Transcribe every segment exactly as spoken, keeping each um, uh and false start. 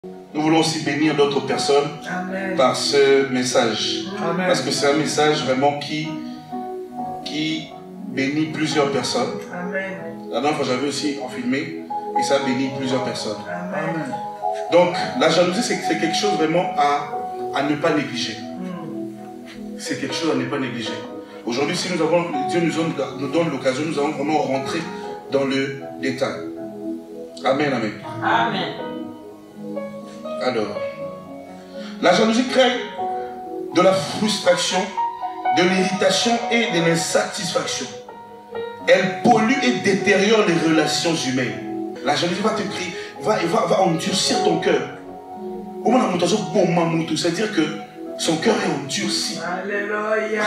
Nous voulons aussi bénir d'autres personnes Amen. Par ce message. Amen. Parce que c'est un message vraiment qui, qui bénit plusieurs personnes. Amen. La dernière fois, j'avais aussi en filmé et ça bénit plusieurs personnes. Amen. Donc, la jalousie, c'est quelque chose vraiment à, à ne pas négliger. Mm. C'est quelque chose à ne pas négliger. Aujourd'hui, si nous avons, Dieu nous, donne, nous donne l'occasion, nous allons vraiment rentrer dans le détail. Amen, amen. Amen. Alors, la jalousie crée de la frustration, de l'irritation et de l'insatisfaction. Elle pollue et détériore les relations humaines. La jalousie va te créer, va, va, va endurcir ton cœur. C'est-à-dire que son cœur est endurci. Alléluia.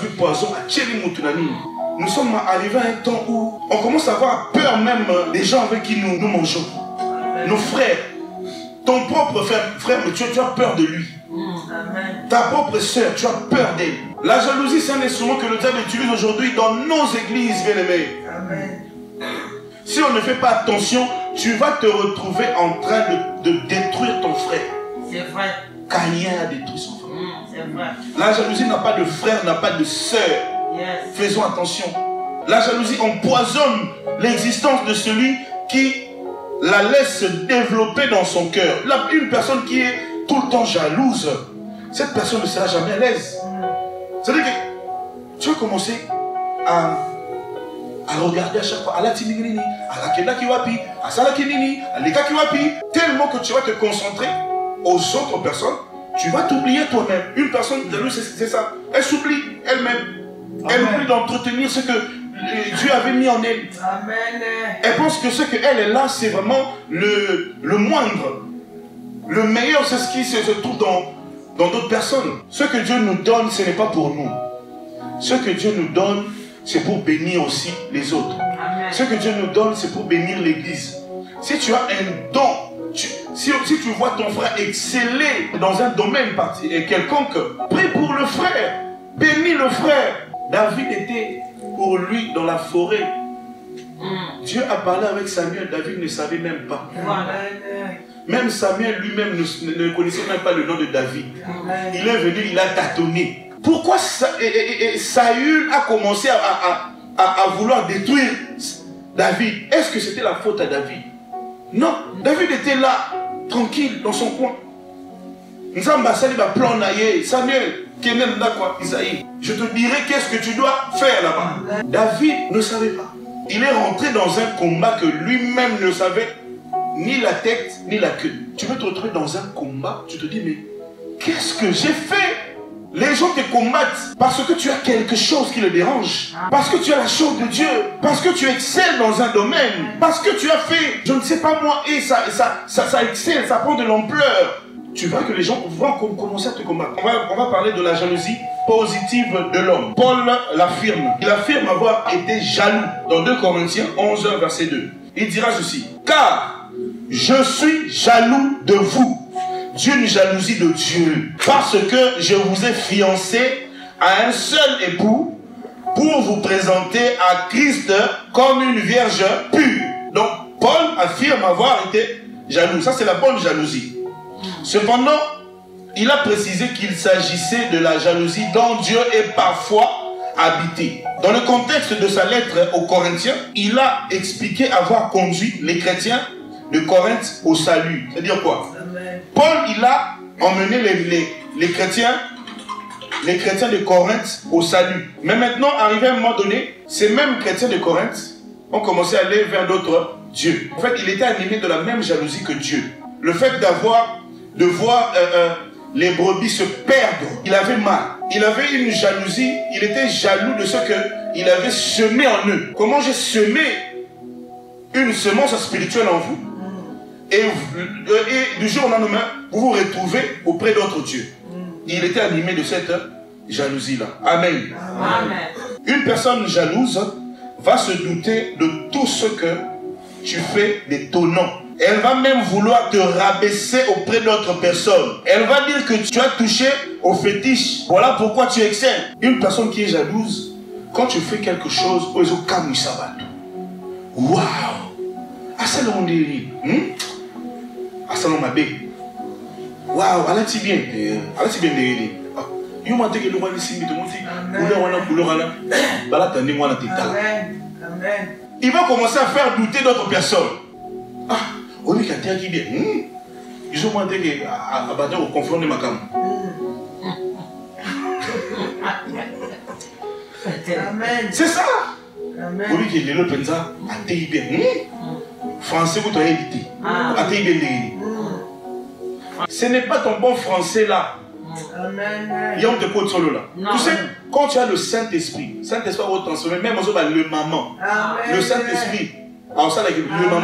Nous sommes arrivés à un temps où on commence à avoir peur même des gens avec qui nous, nous mangeons. Amen. Nos frères. Ton propre frère, frère tu, tu as peur de lui. Amen. Ta propre soeur, tu as peur d'elle. La jalousie, c'est un instrument que le diable utilise aujourd'hui dans nos églises, bien-aimés. Amen. Si on ne fait pas attention, tu vas te retrouver en train de, de détruire ton frère. C'est vrai. Caïn a détruit son frère. Mmh, c'est vrai. La jalousie n'a pas de frère, n'a pas de sœur. Yes. Faisons attention. La jalousie empoisonne l'existence de celui qui la laisse se développer dans son cœur. Une personne qui est tout le temps jalouse, cette personne ne sera jamais à l'aise. C'est-à-dire que tu vas commencer à, à regarder à chaque fois à la timinini, à la kenda kiwapi, à sala kinini, à l'eka kiwapi, tellement que tu vas te concentrer aux autres personnes, tu vas t'oublier toi-même. Une personne jalouse, c'est ça. Elle s'oublie elle-même. Elle oublie d'entretenir ce que Dieu avait mis en elle. Amen. Elle pense que ce qu'elle est là, c'est vraiment le, le moindre. Le meilleur, c'est ce qui se, se trouve dans dans d'autres personnes. Ce que Dieu nous donne, ce n'est pas pour nous. Ce que Dieu nous donne, c'est pour bénir aussi les autres. Amen. Ce que Dieu nous donne, c'est pour bénir l'église. Si tu as un don, tu, si, si tu vois ton frère exceller dans un domaine quelconque, prie pour le frère. Bénis le frère. David était pour lui dans la forêt. Mm. Dieu a parlé avec Samuel, David ne savait même pas. Voilà. Même Samuel lui-même ne, ne connaissait même pas le nom de David. Amen. Il est venu, il a tâtonné. Pourquoi Sa, et, et, et, Saül a commencé à, à, à, à vouloir détruire David? Est-ce que c'était la faute à David? Non, David était là, tranquille, dans son coin. Samuel, je te dirai qu'est-ce que tu dois faire là-bas. David ne savait pas. Il est rentré dans un combat que lui-même ne savait ni la tête ni la queue. Tu veux te retrouver dans un combat, tu te dis mais qu'est-ce que j'ai fait? Les gens te combattent parce que tu as quelque chose qui les dérange, parce que tu as la chose de Dieu, parce que tu excelles dans un domaine, parce que tu as fait, je ne sais pas moi, et ça, ça, ça, ça excelle, ça prend de l'ampleur. Tu vois que les gens vont commencer à te combattre. On va, on va parler de la jalousie positive de l'homme. Paul l'affirme. Il affirme avoir été jaloux. Dans deux Corinthiens onze, verset deux. Il dira ceci. Car je suis jaloux de vous d'une jalousie de Dieu. Parce que je vous ai fiancé à un seul époux pour vous présenter à Christ comme une vierge pure. Donc Paul affirme avoir été jaloux. Ça c'est la bonne jalousie. Cependant, il a précisé qu'il s'agissait de la jalousie dont Dieu est parfois habité. Dans le contexte de sa lettre aux Corinthiens, il a expliqué avoir conduit les chrétiens de Corinthe au salut. C'est-à-dire quoi? Amen. Paul, il a emmené les, les, les chrétiens, les chrétiens de Corinthe au salut. Mais maintenant, arrivé à un moment donné, ces mêmes chrétiens de Corinthe ont commencé à aller vers d'autres dieux. En fait, il était animé de la même jalousie que Dieu. Le fait d'avoir, de voir euh, euh, les brebis se perdre, il avait mal. Il avait une jalousie, il était jaloux de ce qu'il avait semé en eux. Comment j'ai semé une semence spirituelle en vous, et, et du jour au lendemain, vous vous retrouvez auprès d'autres dieux. Il était animé de cette jalousie-là. Amen. Amen. Une personne jalouse va se douter de tout ce que tu fais d'étonnant. Elle va même vouloir te rabaisser auprès d'autres personnes. Elle va dire que tu as touché au fétiche. Voilà pourquoi tu excelles. Une personne qui est jalouse, quand tu fais quelque chose, waouh! Asalon Diri. Asalon Mabé. waouh, elle a-t-il bien? Elle a-t-il bien dérégné? Il m'a dit que le roi est simbi, tout le monde dit, couleur, on a couleur, on a. Bah là, t'en es moi, là, t'es là. Il va commencer à faire douter d'autres personnes. Ah, oui, mais quand qui bien. Ils ont demandé que à Badja au confront de ma cam. C'est ça. Oui, que les autres pensent à t'y bien. Français, vous t'avez évité. À t'y bien dérégné. Ce n'est pas ton bon français là. Il y a un de côté solo là. Tu sais, quand tu as le Saint-Esprit, Saint-Esprit va transformer, même aux autres, le maman. Le Saint-Esprit, alors ça, le maman,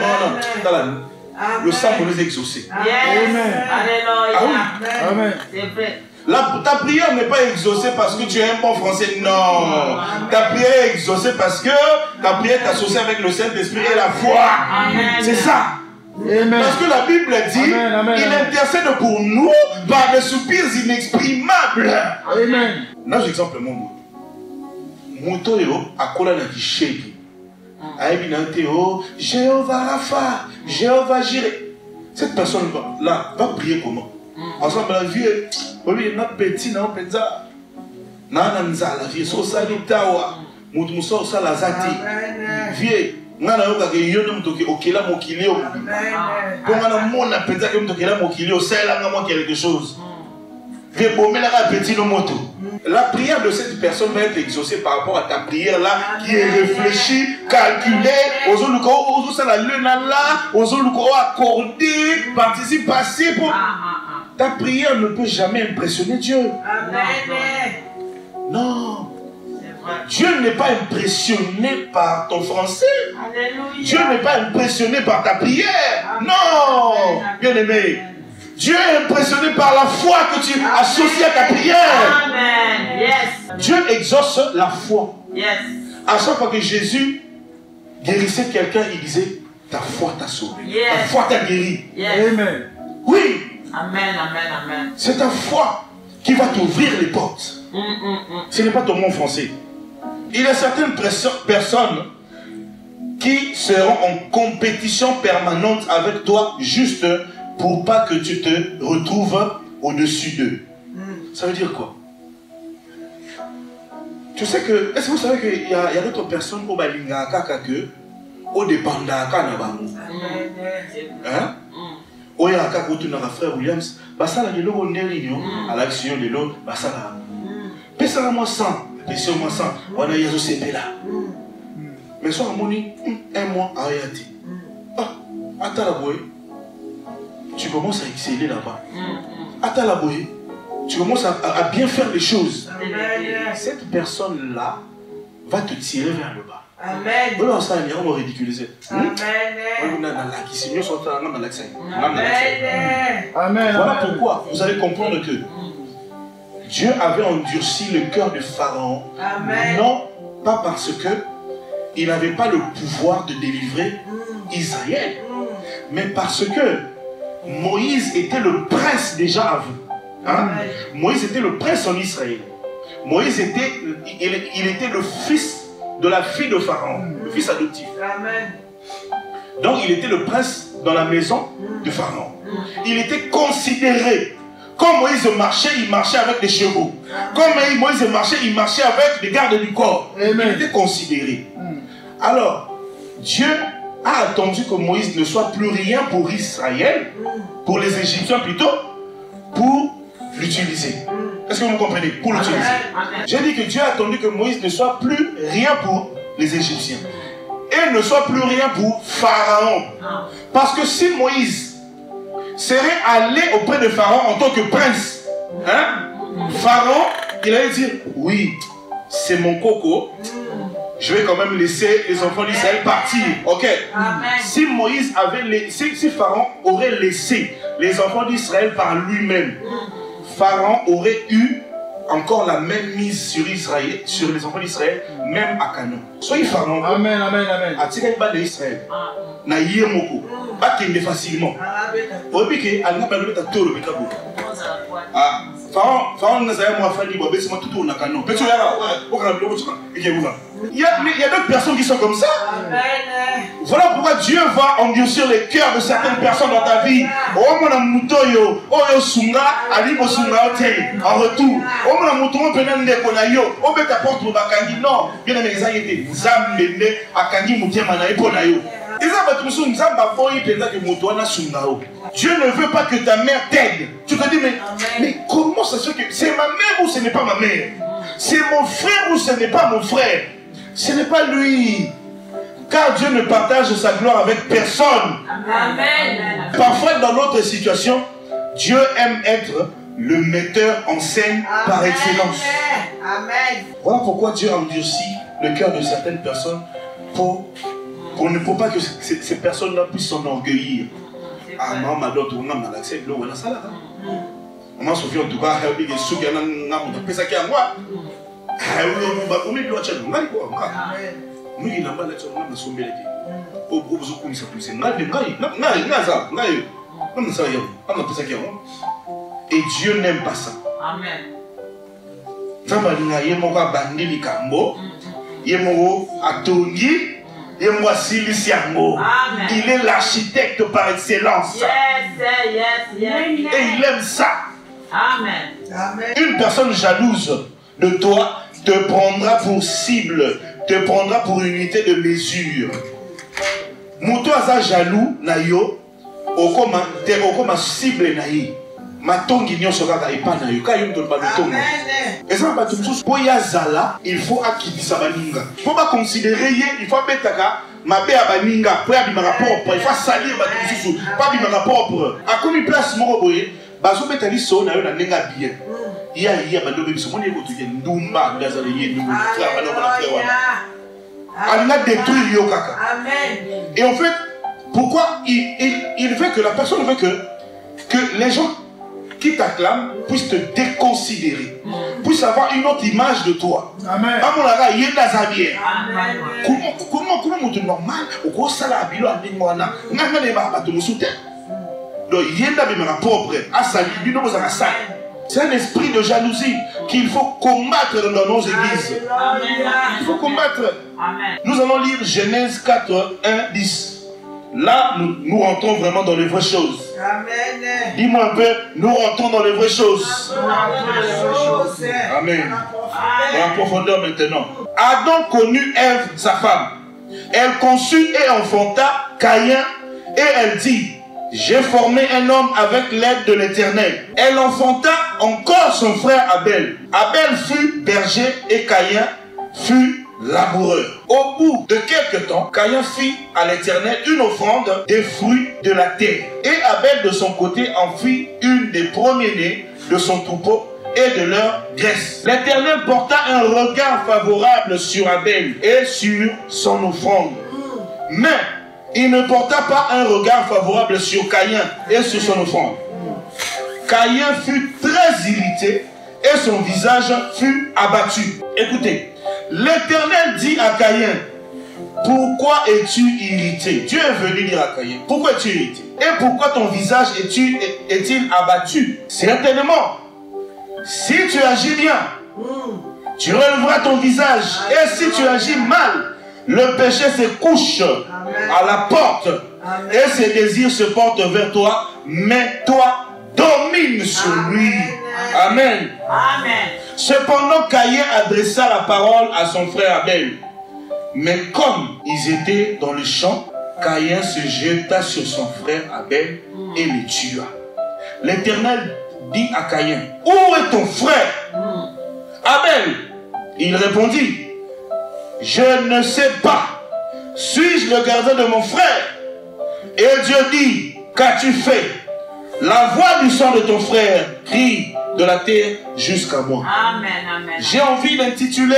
là, le sang pour les exaucer. Amen. Alléluia. Ah oui. Amen. C'est vrai. La, ta prière n'est pas exaucée parce que tu es un bon français. Non. Ta prière est exaucée parce que ta prière est associée avec le Saint-Esprit et la foi. C'est ça. Amen. Parce que la Bible dit, amen, amen, il intercède pour nous par des soupirs inexprimables. Amen. Là, j'ai exemple mon mot. Moto yo akola na kisheki. Aïbi na théo, Jéhovah Rapha, Jéhovah Jireh. Cette personne là va prier comment? Ensemble la vie, oui, na petit na penza. Na na nza la vie so salitawa. Mutu muso sa la zati. Vie ngana yoka ke yono mutoki okela mokili o pour ngana mona penza ke mutokela mokili o sela ngamo quelque chose vie bomela ka petit no moto. La prière de cette personne va être exaucée par rapport à ta prière là qui est réfléchie, calculée, aux autres aux autres ça la lune là, aux autres accordé, participe passé pour ta prière ne peut jamais impressionner Dieu. Amen. Non. Dieu n'est pas impressionné par ton français. Alléluia. Dieu n'est pas impressionné par ta prière. Amen. Non, bien aimé. Dieu est impressionné par la foi que tu Amen. Associes à ta prière. Amen. Yes. Dieu exauce la foi. Yes. À chaque fois que Jésus guérissait quelqu'un, il disait ta foi t'a sauvé. Yes. Ta foi t'a guéri. Yes. Amen. Oui. Amen, amen, amen. C'est ta foi qui va t'ouvrir les portes. Mm, mm, mm. Ce n'est pas ton mot français. Il y a certaines personnes qui seront en compétition permanente avec toi juste pour pas que tu te retrouves au-dessus d'eux. Mm. Ça veut dire quoi? Tu sais que, est-ce que vous savez qu'il y a, a d'autres personnes au Balingaka que au dépendaka na bango. Hein? Oya aka kutuna ka frère Williams, basala de l'eau ndelino à l'action de l'eau, basala. Pesa moi cent, pesa moi cent, on a yazo sepela. Mais soit moni un mois à Ayati. Ah, attends la boy. Tu commences à exceller là-bas. Attends la boy. Tu commences à, à, à bien faire les choses. Cette personne-là va te tirer vers le bas. Amen. On va ridiculiser. Amen. Amen. Voilà pourquoi vous allez comprendre que Dieu avait endurci le cœur de Pharaon. Amen. Non pas parce que il n'avait pas le pouvoir de délivrer Israël, mais parce que Moïse était le prince déjà avant. Hein? Moïse était le prince en Israël. Moïse était, il, il était le fils de la fille de Pharaon, le fils adoptif. Amen. Donc il était le prince dans la maison de Pharaon. Il était considéré. Quand Moïse marchait, il marchait avec des chevaux. Quand Moïse marchait, il marchait avec des gardes du corps. Amen. Il était considéré. Alors, Dieu a attendu que Moïse ne soit plus rien pour Israël, pour les Égyptiens plutôt, pour l'utiliser. Est-ce que vous me comprenez? Pour l'utiliser. J'ai dit que Dieu a attendu que Moïse ne soit plus rien pour les Égyptiens. Et ne soit plus rien pour Pharaon. Parce que si Moïse serait allé auprès de Pharaon en tant que prince, hein, Pharaon, il allait dire, oui, c'est mon coco. Je vais quand même laisser les enfants d'Israël partir. Ok. Amen. Si Moïse avait laissé, si Pharaon aurait laissé les enfants d'Israël par lui-même, Pharaon aurait eu encore la même mise sur Israël, sur les enfants d'Israël, même à Canaan. Soyez Pharaon. Amen, amen, amen. Atika iba de Israël. Na yemoko. Ba kende facilement. Obi ke alina ba lobeta toro bekabo. Ah, Pharaon, Pharaon n'a pas moi fait libre, c'est moi tout tourne à canon. Il y a, il y a d'autres personnes qui sont comme ça. Voilà pourquoi Dieu va endurcir les cœurs de certaines personnes dans ta vie. Oh mon amutoyo, oh yo sunga, ali bo sunga hotel. En retour, oh mon amutoyo penende konayo, oh beta porte bakangi non. Bien aimé ça y était, zambende akangi mutema na iponayo. Dieu ne veut pas que ta mère t'aide. Tu te dis, mais, mais comment ça se fait que c'est ma mère ou ce n'est pas ma mère? C'est mon frère ou ce n'est pas mon frère? Ce n'est pas lui. Car Dieu ne partage sa gloire avec personne. Amen. Parfois, dans notre situation, Dieu aime être le metteur en scène Amen. Par excellence. Amen. Voilà pourquoi Dieu endurcit le cœur de certaines personnes pour... On ne peut pas que ces, ces personnes-là puissent s'enorgueillir. Ah, maman, d'autres, on a mal accès, l'eau, on a ça là. Maman, Sophie, en tout cas, elle dit que ceux qui ont un peu ça qui est à moi. Ah, oui, on est bloqué, on a dit quoi? Nous, il n'a pas l'accès, on a un sommet. Au groupe, vous connaissez plus. On a dit, on a dit, on a dit, on a dit, on a dit, on a dit, on a dit, et Dieu n'aime pas ça. Amen. Ça va dire, il y a mon gars bandé les cambo, il y a mon atongi. Et moi, Siliciango, il est l'architecte par excellence. Yes, yes, yes, yes. Et il aime ça. Amen. Amen. Une personne jalouse de toi te prendra pour cible, te prendra pour unité de mesure. Mouto aza jaloux na yo, okoma te okoma cible na ye. Matongi nyonso kaka epa na yo, ka yo mto ba lutongo. Et ça va tout tous pour yazala, il faut akibisa baninga. Faut pas considérer ye, il faut betaka ma bé baninga, pour abimaka propre, il faut salir ba tout tous, pas abimaka propre. A komi place moko boye, bazo betali so na yo na nenga bien. Ya ya ba do biso moni ko tu ndumba ngazala ye ndumba frère ba no na frère wana. Elle a détruit yo kaka. Amen. Et en fait, pourquoi il, il, il veut que la personne veut que que les gens qui t'acclament puissent te déconsidérer, puissent avoir une autre image de toi. Amen. Comment comment comment mon normal au gros salaire bilo a dit moi na ngana les baba to musuté. Donc yenda be ma propre à sali bino mo za sali. C'est un esprit de jalousie qu'il faut combattre dans nos églises. Amen. Il faut combattre. Amen. Nous allons lire Genèse quatre, un, dix. Là, nous, nous rentrons vraiment dans les vraies choses. Amen. Dis-moi un peu, nous rentrons dans les vraies choses. Amen. Amen. Dans la profondeur maintenant. Adam connut Ève, sa femme. Elle conçut et enfanta Caïn et elle dit, j'ai formé un homme avec l'aide de l'Éternel. Elle enfanta encore son frère Abel. Abel fut berger et Caïn fut laboureur. Au bout de quelque temps, Caïn fit à l'Éternel une offrande des fruits de la terre. Et Abel de son côté en fit une des premiers-nés de son troupeau et de leur graisse. L'Éternel porta un regard favorable sur Abel et sur son offrande. Mais il ne porta pas un regard favorable sur Caïn et sur son offrande. Caïn fut très irrité et son visage fut abattu. Écoutez. L'Éternel dit à Caïn, pourquoi es-tu irrité? Dieu est venu dire à Caïn, pourquoi es-tu irrité? Et pourquoi ton visage est-il abattu? Certainement, si tu agis bien, tu relèveras ton visage. Et si tu agis mal, le péché se couche à la porte et ses désirs se portent vers toi, mais toi domine sur lui. Amen. Amen. Cependant, Caïn adressa la parole à son frère Abel. Mais comme ils étaient dans le champ, Caïn se jeta sur son frère Abel et le tua. L'Éternel dit à Caïn, où est ton frère? Abel, il répondit, je ne sais pas. Suis-je le gardien de mon frère? Et Dieu dit, qu'as-tu fait? La voix du sang de ton frère crie de la terre jusqu'à moi. Amen, amen. J'ai envie d'intituler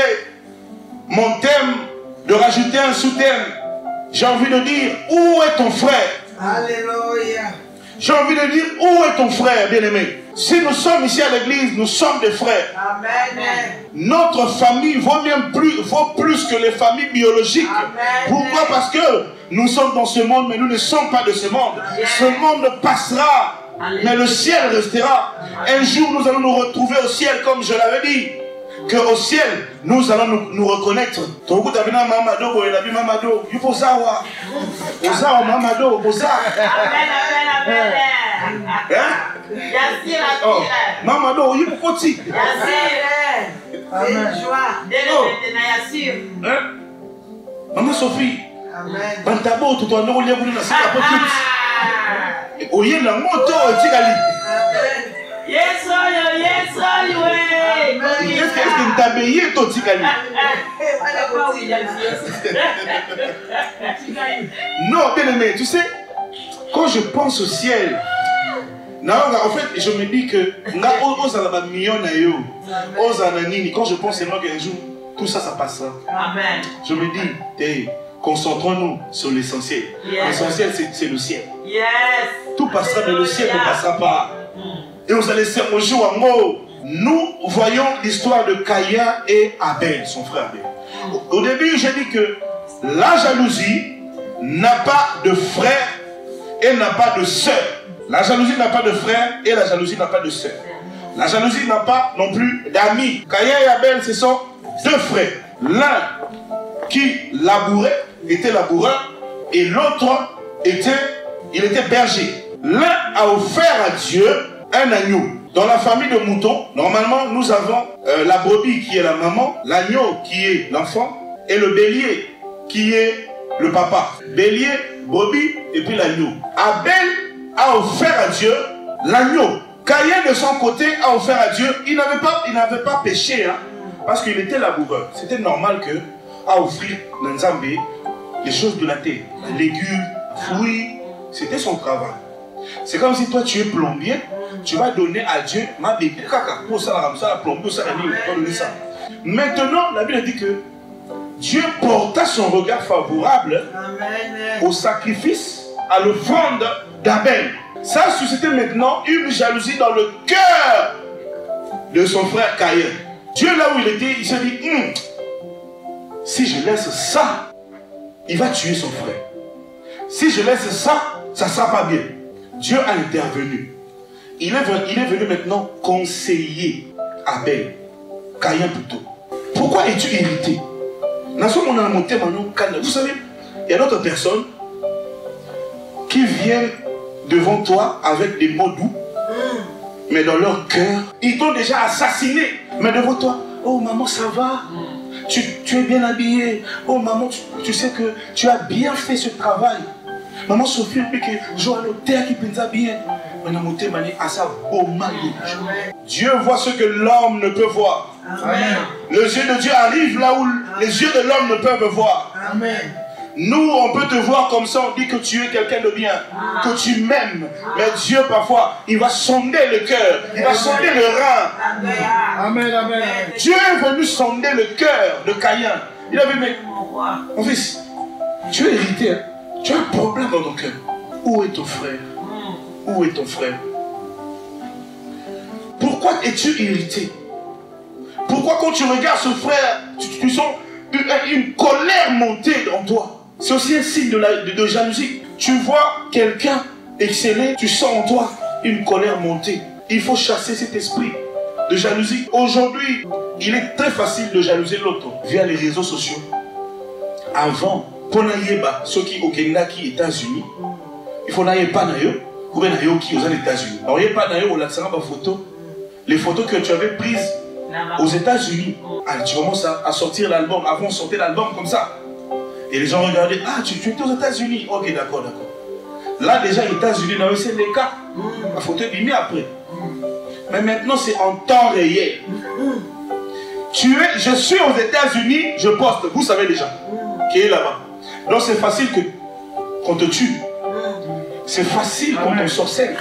mon thème, de rajouter un sous-thème. J'ai envie de dire, où est ton frère? Alléluia. J'ai envie de dire, où est ton frère, bien-aimé? Si nous sommes ici à l'église, nous sommes des frères. Amen. Notre famille vaut bien plus, vaut plus que les familles biologiques. Amen. Pourquoi? Parce que nous sommes dans ce monde, mais nous ne sommes pas de ce monde. Yes. Ce monde passera. mais le ciel restera. Un jour, nous allons nous retrouver au ciel, comme je l'avais dit. Qu'au ciel, nous allons nous, nous reconnaître. Togo tabina mamado, boyela bi mamado, yupo zawa. Ozawa mamado, oza. Amen, amen, amen. Hein? Yassir, Oh, Yassir. mamado, yupo koti. Yassir. Amen. Joie. Dès Oh. le maintenant, Yassir. Hein? Maman Sophie. Amen. Bantabo, tout en orolier, vous ne savez pas Ah. tout. Oye la moto, tigali. Amen. Yes, oh, yo, yes, oh, yo, eh. Qu'est-ce que t'a payé, toi, tigali? Papa, oui, Yassir. Non, bien aimé, tu sais, quand je pense au ciel, non, en fait, je me dis que quand je pense seulement qu'un jour, tout ça, ça passera. Amen. Je me dis, hey, concentrons-nous sur l'essentiel. Yes. L'essentiel, c'est le ciel. Yes. Tout passera, mais le ciel ne Alléluia. passera pas. Mm. Et vous allez faire au jour en haut. Nous voyons l'histoire de Caïn et Abel, son frère Abel. Au début, j'ai dit que la jalousie n'a pas de frère et n'a pas de sœur. La jalousie n'a pas de frère et la jalousie n'a pas de sœur. La jalousie n'a pas non plus d'amis. Caïn et Abel, ce sont deux frères. L'un qui labourait, était laboureur, et l'autre était, il était berger. L'un a offert à Dieu un agneau. Dans la famille de moutons, normalement, nous avons euh, la brebis qui est la maman, l'agneau qui est l'enfant, et le bélier qui est le papa. Bélier, brebis, et puis l'agneau. Abel a offert à Dieu l'agneau. Caïn, de son côté, a offert à Dieu. Il n'avait pas, il n'avait pas péché, hein, parce qu'il était laboureur. C'était normal que à offrir dans Nzambé les choses de la terre, les légumes, les fruits. C'était son travail. C'est comme si toi tu es plombier, tu vas donner à Dieu ma bébé. Pour ça, la plombier, pour ça, ça. Maintenant, la Bible dit que Dieu porta son regard favorable Amen. au sacrifice, à l'offrande d'Abel. Ça suscitait maintenant une jalousie dans le cœur de son frère Caïn. Dieu, là où il était, il s'est dit, hm, si je laisse ça, il va tuer son frère. Si je laisse ça, ça ne sera pas bien. Dieu a intervenu. Il est, venu, il est venu maintenant conseiller Abel, Caïn plutôt. Pourquoi es-tu irrité? Vous savez, il y a d'autres personnes qui viennent devant toi avec des mots doux, mais dans leur cœur, ils t'ont déjà assassiné. Mais devant toi, oh maman, ça va? Tu, tu es bien habillé. Oh maman, tu, tu sais que tu as bien fait ce travail. Maman Sophie, je vois le terre qui pense bien. Dieu voit ce que l'homme ne peut voir. Amen. Les yeux de Dieu arrivent là où Amen. Les yeux de l'homme ne peuvent voir. Amen. Nous, on peut te voir comme ça, on dit que tu es quelqu'un de bien, Amen. Que tu m'aimes. Mais Dieu, parfois, il va sonder le cœur, il va sonder le rein. Amen. Amen. Amen. Dieu est venu sonder le cœur de Caïn. Il a dit, mais mon fils, tu es irrité, hein? Tu as un problème dans ton cœur. Où est ton frère? Où est ton frère? Pourquoi es-tu irrité? Pourquoi quand tu regardes ce frère, tu, tu sens une, une colère monter dans toi? C'est aussi un signe de, la, de, de jalousie. Tu vois quelqu'un exceller, tu sens en toi une colère monter. Il faut chasser cet esprit de jalousie. Aujourd'hui, il est très facile de jalouser l'autre via les réseaux sociaux. Avant, pour n'ayeba, ceux qui au Kenya, qui aux États-Unis, il faut n'ailler pas n'aille, ou bien n'aille qui aux États-Unis. Alors, il n'y a pas n'aille, on l'a tiré ma photo. Les photos que tu avais prises aux États-Unis, ah, tu commences à, à sortir l'album. Avant, on sortait l'album comme ça. Et les gens regardaient, ah, tu, tu étais aux États-Unis. Ok, d'accord, d'accord. Là, déjà, les États-Unis, c'est les cas. La photo est mise après. Mais maintenant, c'est en temps réel. Tu es, je suis aux États-Unis, je poste. Vous savez déjà qui est là-bas. Donc, c'est facile que qu'on te tue. C'est facile qu'on te sorcelle.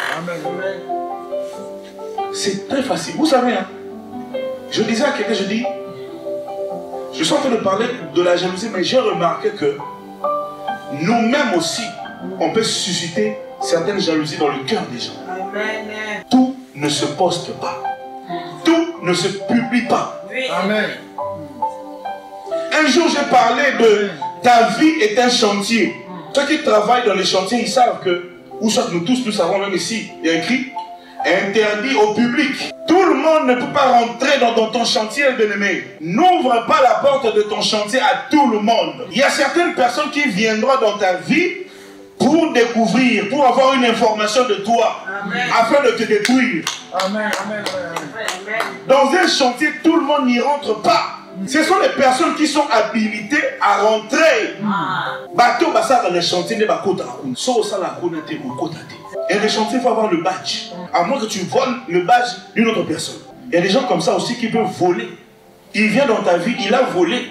C'est très facile. Vous savez, hein, je disais à quelqu'un, je dis, je suis en train de parler de la jalousie, mais j'ai remarqué que nous-mêmes aussi, on peut susciter certaines jalousies dans le cœur des gens. Amen. Tout ne se poste pas. Tout ne se publie pas. Oui. Amen. Un jour, j'ai parlé de ta vie est un chantier. Ceux qui travaillent dans les chantiers, ils savent que ou soit nous tous, nous savons même ici, il y a écrit, interdit au public. Tout le monde ne peut pas rentrer dans, dans ton chantier, bien-aimé. N'ouvre pas la porte de ton chantier à tout le monde. Il y a certaines personnes qui viendront dans ta vie pour découvrir, pour avoir une information de toi, Amen. Afin de te détruire. Amen. Amen. Amen. Dans un chantier, tout le monde n'y rentre pas. Ce sont les personnes qui sont habilitées à rentrer. Bateau basa dans les chantiers ne bakota. So ça la connaître au côté. Et les chantiers, il faut avoir le badge. À moins que tu voles le badge d'une autre personne. Il y a des gens comme ça aussi qui peuvent voler. Il vient dans ta vie, il a volé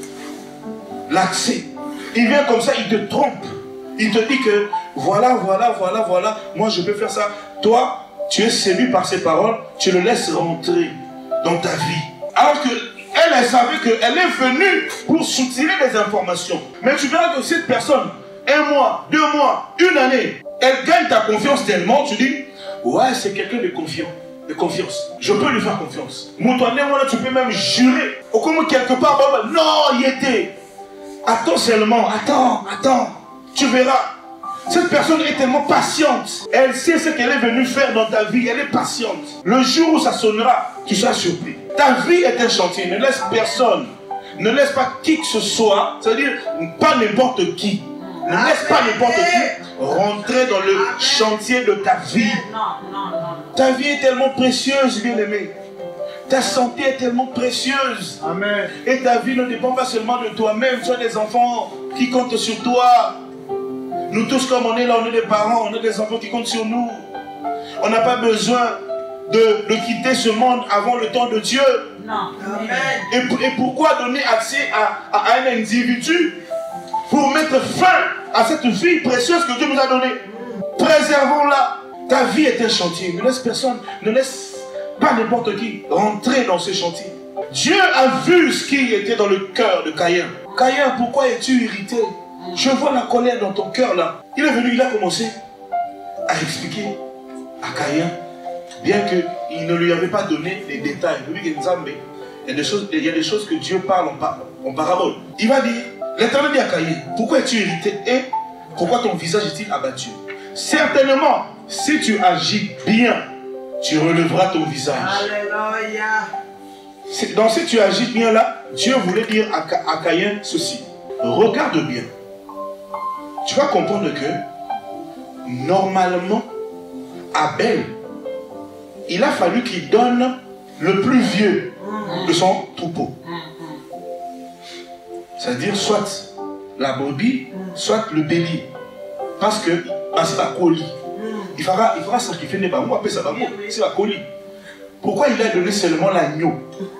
l'accès. Il vient comme ça, il te trompe. Il te dit que voilà, voilà, voilà, voilà, moi je peux faire ça. Toi, tu es séduit par ces paroles, tu le laisses rentrer dans ta vie. Alors que elle, elle savait qu'elle est venue pour soutirer des informations. Mais tu verras que cette personne, un mois, deux mois, une année, elle gagne ta confiance tellement, tu dis, ouais, c'est quelqu'un de confiant, de confiance. Je peux lui faire confiance. Moutouane, moi, tu peux même jurer. Au comme quelque part, non, il était. Attends seulement, attends, attends. Tu verras. Cette personne est tellement patiente. Elle sait ce qu'elle est venue faire dans ta vie. Elle est patiente. Le jour où ça sonnera, tu seras surpris. Ta vie est un chantier. Ne laisse personne. Ne laisse pas qui que ce soit. C'est-à-dire, pas n'importe qui. Ne Amen. Laisse pas n'importe qui rentrer dans le Amen. Chantier de ta vie. Non, non, non. Ta vie est tellement précieuse, bien-aimé. Ta santé est tellement précieuse. Amen. Et ta vie ne dépend pas seulement de toi-même. Tu as des enfants qui comptent sur toi. Nous tous, comme on est là, on est des parents, on a des enfants qui comptent sur nous. On n'a pas besoin de, de quitter ce monde avant le temps de Dieu. Non. Amen. Et, et pourquoi donner accès à, à, à un individu pour mettre fin à cette vie précieuse que Dieu nous a donnée? Préservons-la. Ta vie est un chantier. Ne laisse personne, ne laisse pas n'importe qui rentrer dans ce chantier. Dieu a vu ce qui était dans le cœur de Caïn. Caïn, pourquoi es-tu irrité? Je vois la colère dans ton cœur là. Il est venu, il a commencé à expliquer à Caïn, bien qu'il ne lui avait pas donné les détails. Il y a des choses, il y a des choses que Dieu parle en, par, en parabole. Il va dire, l'Éternel dit à Caïn, pourquoi es-tu irrité et pourquoi ton visage est-il abattu? Certainement, si tu agis bien, tu relèveras ton visage. Alléluia. Dans ce tu agis bien là, Dieu voulait dire à, à Caïn ceci. Regarde bien. Tu vas comprendre que normalement, Abel, il a fallu qu'il donne le plus vieux de son troupeau. C'est-à-dire soit la brebis, soit le bélier. Parce que c'est la colis. Il faudra, il faudra sacrifier les bambous, après ça va mourir. C'est la colis. Pourquoi il a donné seulement l'agneau?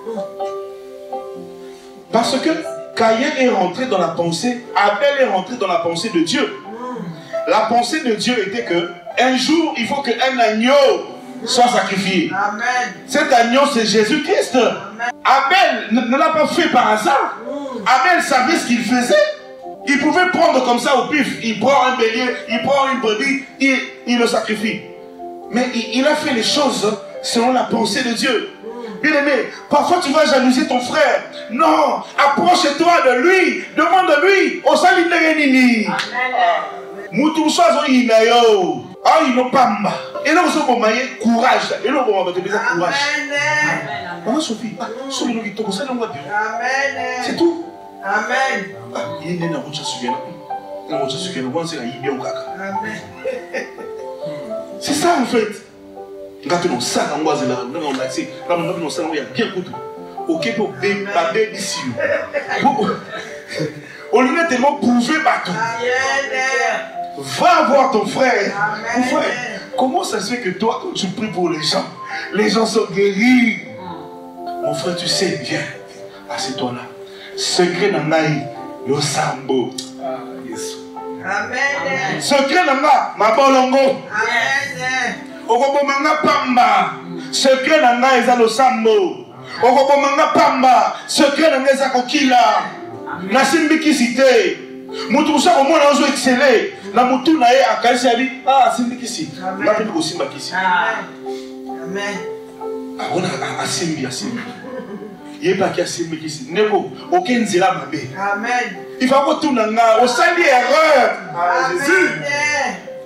Parce que Caïn est rentré dans la pensée, Abel est rentré dans la pensée de Dieu. La pensée de Dieu était que un jour, il faut qu'un agneau soit sacrifié. Amen. Cet agneau, c'est Jésus-Christ. Abel ne, ne l'a pas fait par hasard. Abel savait ce qu'il faisait. Il pouvait prendre comme ça au pif. Il prend un bélier, il prend une brebis, il, il le sacrifie. Mais il, il a fait les choses selon la pensée de Dieu. Bien-aimé, parfois tu vas jalouser ton frère. Non, approche-toi de lui, demande-lui. Au salut de Nini. Moutoussois inayo. Ah, il n'a pas mba. Et là, vous avez courage. Et là, vous avez courage. Maman Sophie, c'est tout. Amen. Il est dans votre souvenir. Dans votre souvenir, vous avez bien au caca. C'est ça en fait. Quand on sait qu'on va là, on a dit, là on sait qu'on y a bien couteau. Ok pour bébé ici. On lui a tellement prouvé partout. Va voir ton frère. Mon frère, comment ça se fait que toi, quand tu pries pour les gens, les gens sont guéris? Mon frère, tu sais bien. Assieds-toi là. Secret n'anaï, le sambo. Ah, Jésus. Amen. Secret n'ana, ma bolongo. Amen. Okobomanga pamba. Secret n'ana, ils ont le sambo. Okobomanga pamba. Secret n'ana, ils ont kokila. Nasimbi kisite. Mutusa au moins on a excellé. La mutu na ye akasi abi ah simbi kisi. La pe ko simba kisi. Amen. Ah on a asimbi asimbi. Il n'y a pas qui a simbi kisi. Neko aucun zela mabe. Amen. Il va retourner nga au sali erreur. Ah Jésus.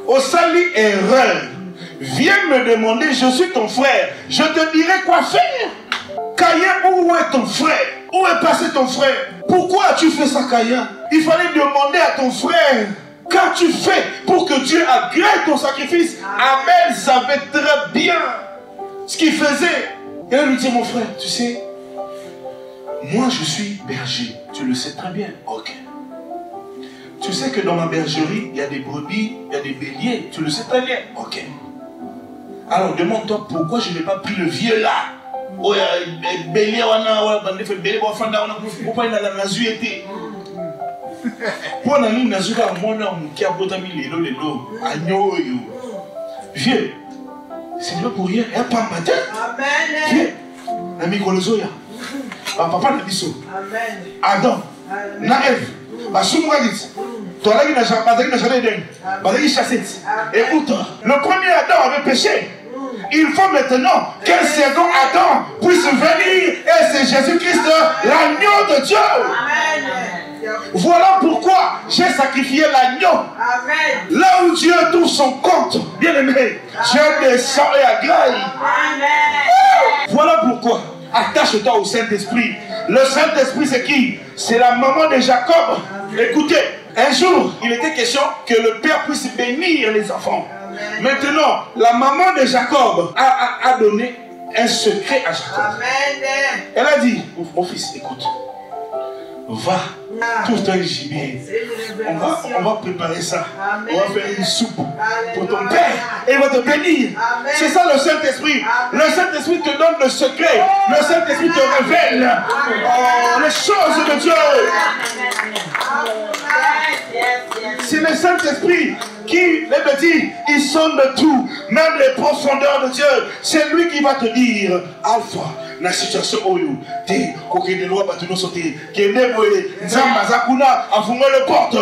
Au sali erreur. Viens me demander, je suis ton frère. Je te dirai quoi faire. Caïn, où est ton frère? Où est passé ton frère? Pourquoi as-tu fait ça, Caïn? Il fallait demander à ton frère. Qu'as-tu fait pour que Dieu agrée ton sacrifice? Abel savait très bien ce qu'il faisait. Et elle lui dit, mon frère, tu sais, moi je suis berger. Tu le sais très bien. Ok. Tu sais que dans ma bergerie, il y a des brebis, il y a des béliers. Tu le sais très bien. Ok. Alors demande-toi pourquoi je n'ai pas pris le vieux là. Oh, bélier, on a fait bélier, on a fait pourquoi il a la nazu été. Pour la ligne nazu, on a qui a beau ami les lots, les lots. Agneau, vieux. C'est pas pour rien. Elle pas matin. Amen. Vieux. Ami Kolozoya. Papa n'a dit ça. Amen. Adam. Naël. Basumradit. Toi là, il n'a jamais dit. Il chassé. Écoute, le premier Adam avait péché. Il faut maintenant qu'un second Adam puisse venir. Et c'est Jésus-Christ, l'agneau de Dieu. Amen. Voilà pourquoi j'ai sacrifié l'agneau. Amen. Là où Dieu trouve son compte, bien aimé, Dieu descend et agrée. Amen. Voilà pourquoi, attache-toi au Saint-Esprit. Le Saint-Esprit, c'est qui? C'est la maman de Jacob. Écoutez, un jour, il était question que le Père puisse bénir les enfants. Amen. Maintenant, la maman de Jacob a, a, a donné un secret à Jacob. Amen. Elle a dit, mon fils, écoute, va, tout un gibier. On va, on va préparer ça. Amen. On va faire une soupe pour ton père et il va te bénir. C'est ça le Saint-Esprit. Le Saint-Esprit te donne le secret. Le Saint-Esprit te révèle oh, les choses de Dieu. C'est le Saint-Esprit qui, les dit, il sonne de tout, même les profondeurs de Dieu. C'est lui qui va te dire, Alpha, la situation oyo, te, koke de loi batuno sauter, qui est dévoilé, Nzamba Zakuna, a fumé le porte.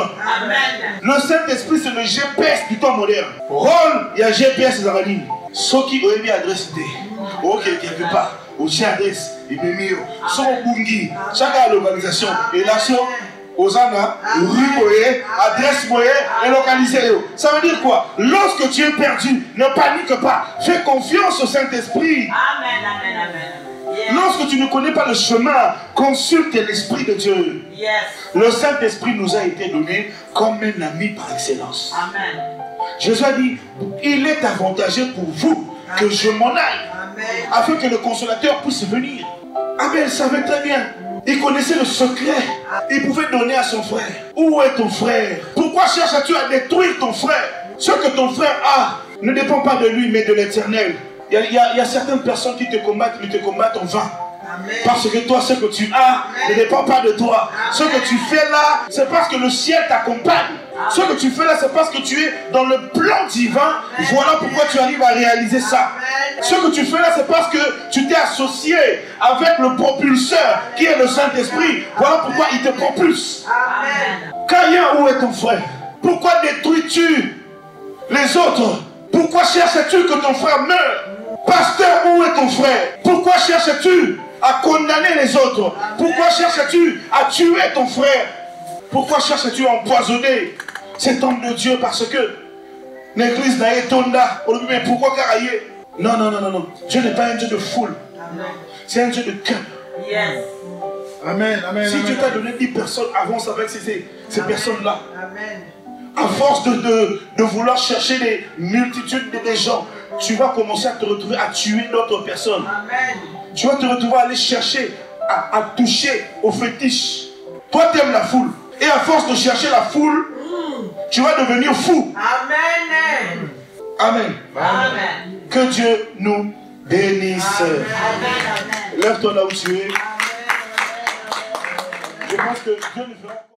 Le Saint-Esprit, c'est le G P S du temps moderne. Rôle, il y a G P S dans la ligne. Ce qui aurait mis adresse, ok, quelque part, au adresse, il me mire, son bungi, chaque localisation, et là, son. Osana, rue moyen, adresse moyen et localisé. Ça veut dire quoi? Lorsque tu es perdu, ne panique pas. Fais confiance au Saint-Esprit. Amen, amen, amen. Yes. Lorsque tu ne connais pas le chemin, consulte l'Esprit de Dieu. Yes. Le Saint-Esprit nous a été donné comme un ami par excellence. Amen. Jésus a dit, il est avantageux pour vous que je m'en aille. Amen. Afin que le consolateur puisse venir. Abel savait très bien. Il connaissait le secret. Il pouvait donner à son frère. Où est ton frère? Pourquoi cherches-tu à détruire ton frère? Ce que ton frère a ne dépend pas de lui, mais de l'Éternel. Il y, y, y a certaines personnes qui te combattent, mais te combattent en vain. Amen. Parce que toi, ce que tu as ne dépend pas de toi. Amen. Ce que tu fais là, c'est parce que le ciel t'accompagne. Ce que tu fais là, c'est parce que tu es dans le plan divin. Amen. Voilà pourquoi tu arrives à réaliser ça. Amen. Ce que tu fais là, c'est parce que tu t'es associé avec le propulseur qui est le Saint-Esprit. Voilà pourquoi il te propulse. Amen. Caïn, où est ton frère? Pourquoi détruis-tu les autres? Pourquoi cherches-tu que ton frère meure? Pasteur, où est ton frère? Pourquoi cherches-tu à condamner les autres? Pourquoi cherches-tu à tuer ton frère? Pourquoi cherches-tu à empoisonner cet homme de Dieu? Parce que l'église n'a été tonda. Mais pourquoi carailler? Non, non, non, non, non. Dieu n'est pas un Dieu de foule. C'est un Dieu de cœur. Yes. Amen, amen. Si amen, Dieu t'a donné dix personnes, avance avec ces, ces personnes-là. À force de, de, de vouloir chercher des multitudes de des gens, tu vas commencer à te retrouver à tuer d'autres personnes. Amen. Tu vas te retrouver à aller chercher, à, à toucher aux fétiches. Toi, tu aimes la foule. Et à force de chercher la foule, mm. tu vas devenir fou. Amen. Amen. Amen. Que Dieu nous bénisse. Amen. Amen. Lève-toi là où tu es. Je pense que Dieu nous fera...